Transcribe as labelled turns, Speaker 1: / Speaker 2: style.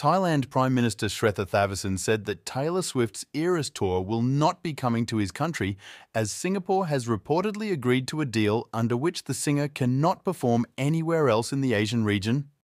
Speaker 1: Thailand Prime Minister Srettha Thavisin said that Taylor Swift's Eras Tour will not be coming to his country, as Singapore has reportedly agreed to a deal under which the singer cannot perform anywhere else in the Asian region.